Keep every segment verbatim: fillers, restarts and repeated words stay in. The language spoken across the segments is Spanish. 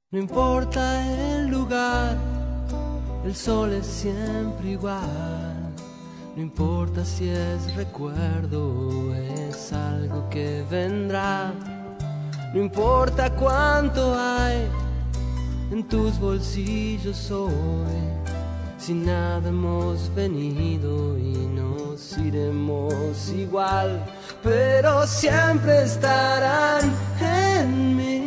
No importa el lugar, el sol es siempre igual. No importa si es recuerdo o es algo que vendrá. No importa cuánto hay en tus bolsillos hoy, si nada hemos venido y nos iremos igual, pero siempre estarán en mí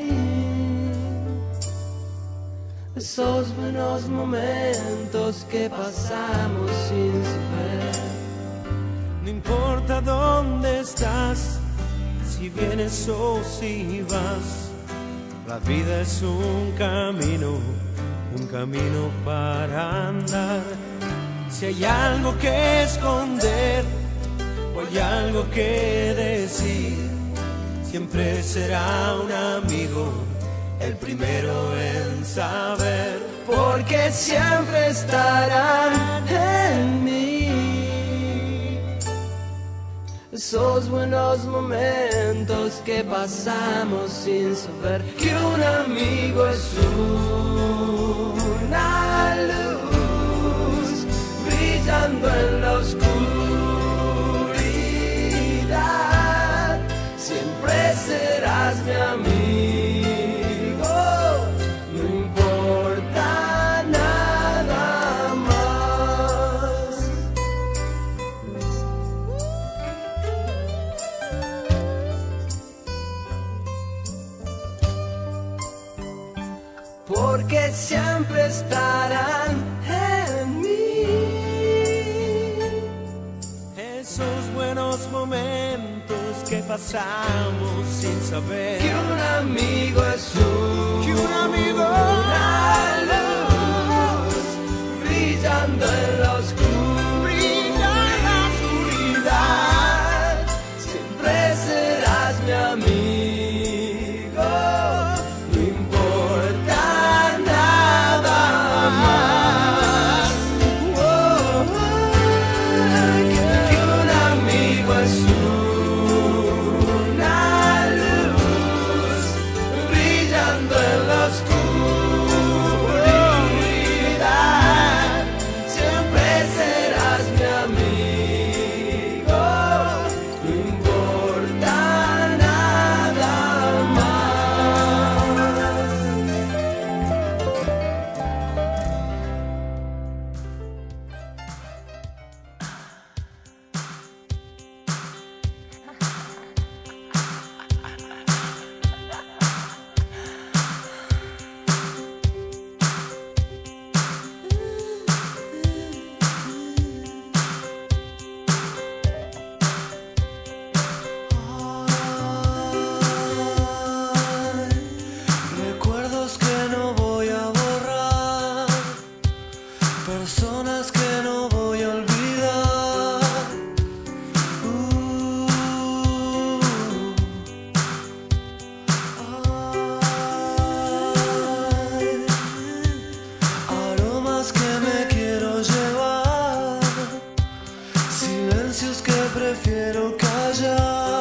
esos buenos momentos que pasamos sin saber. No importa dónde estás, si vienes o si vas, la vida es un camino, un camino para andar. Si hay algo que esconder o hay algo que decir, siempre será un amigo el primero en saber, porque siempre estarán en mí esos buenos momentos que pasamos sin saber que un amigo es una luz brillando en la oscuridad. Siempre serás mi amigo. Porque siempre estarán en mí esos buenos momentos que pasamos sin saber que un amigo es un, que un amigo una luz brillando en la oscuridad. Siempre serás mi amigo. Personas que no voy a olvidar. Uh, ay, aromas que me quiero llevar, silencios que prefiero callar.